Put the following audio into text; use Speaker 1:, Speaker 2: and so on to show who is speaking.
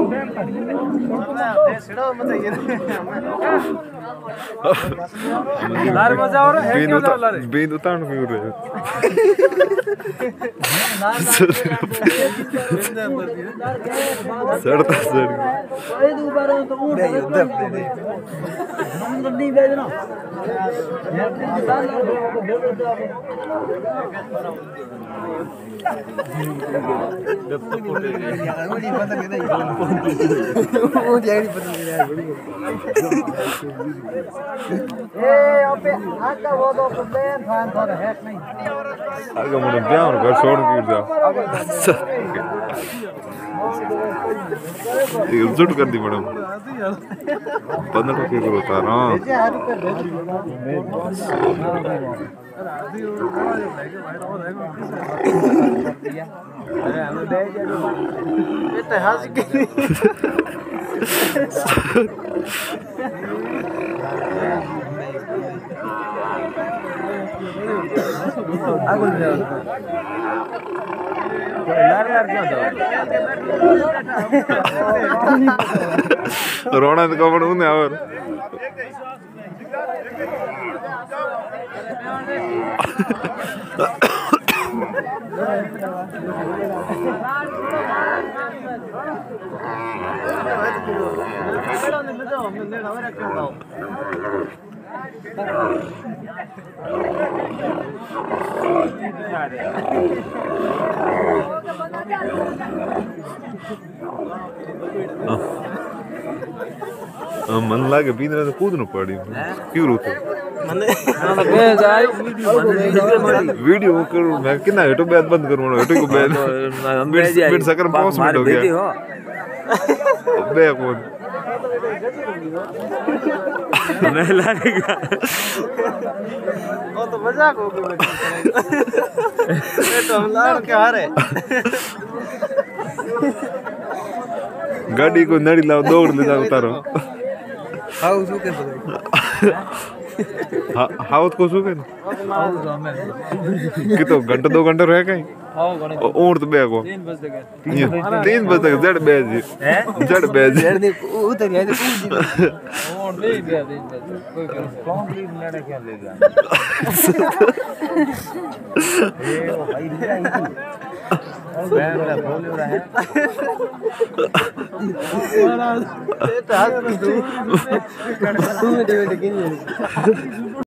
Speaker 1: बींद उतार क्यों रहे सड़ता सड़ आगे मुझे ब्याह और घर छोड़ के जा ये जुट कर दी मैडम 15 रुपये को होता ना रोना तो कमर उन्हें और मन लागे बींद तो कूद न पड़ी क्यों रोते वीडियो करूं मैं कितना यूट्यूब पे बंद करूं यूट्यूब को बैन मिनट सकर 5 मिनट हो गया बे कौन नहीं लगेगा
Speaker 2: वो तो मजाक हो गया ये तो हम लाड़ के हारे
Speaker 1: गाड़ी को नड़ी लाओ दौड़ ले जाओ उतारो
Speaker 2: हाउ सुके
Speaker 1: हाउ को सुके कितो घंटा 2 घंटा रह गए और तो बैगो 3 बजे तक जड़ बैज जड़ बैज
Speaker 2: जड़ नहीं उधर है और नहीं गया 3 बजे कोई कंप्लीट लड़ा क्या ले जा ये भाई मैं बोल रहा है ये तो हाथ में दो